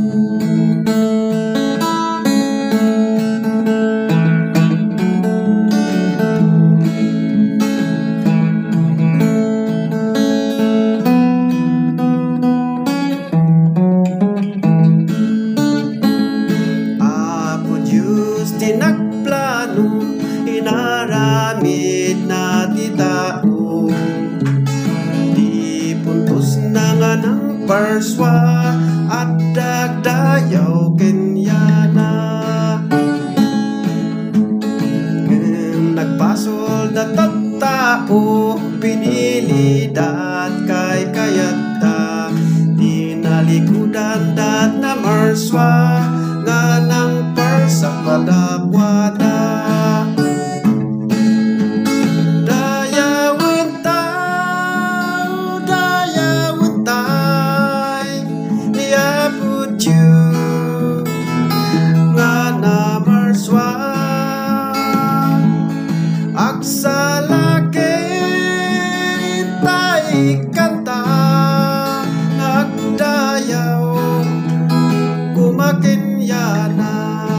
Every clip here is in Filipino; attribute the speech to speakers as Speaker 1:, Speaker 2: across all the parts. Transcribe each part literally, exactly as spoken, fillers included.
Speaker 1: Tinagplano, inaramid na ti tao. Di puntos na nga ng parswa at dagdayaw kenyana. Nagpasol na tattao, pinili dat kay kayata. Di nalikudan dat na marswa nga ng parsa kadakwada. Dayawin tayo, dayawin tayo, niabot yu nga na marswa. Agsalakin tayo kanta, nagdayaw kumakin yana.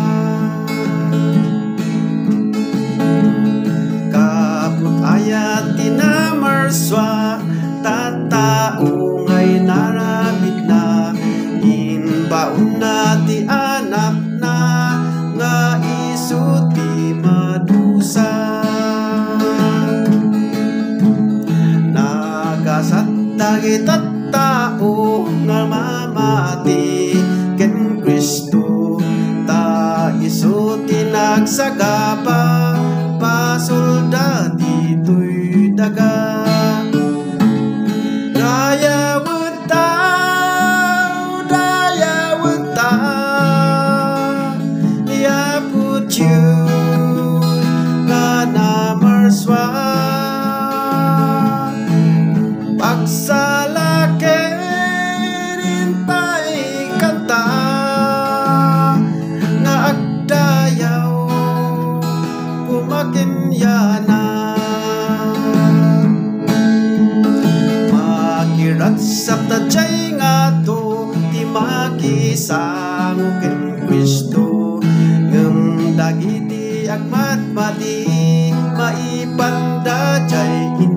Speaker 1: Kaput ayat tinamarswa, tatao ngay naramid na. Inbaon na ti anak na, nga isu ti madusa. Nagasat dagi tattao nga mamati ken Kristo. Ta isu tinagsagapa, pasulda dito'y daga. Dayawin tayo, dayawin tayo, niabot yu nga na marswa. Pagsalakin tayo kanta, nga agdayaw kumakin yana. Makiratsak na jay nga to, ti makisang ken Kristo. Ngem dagiti agmat mati, maipanda jay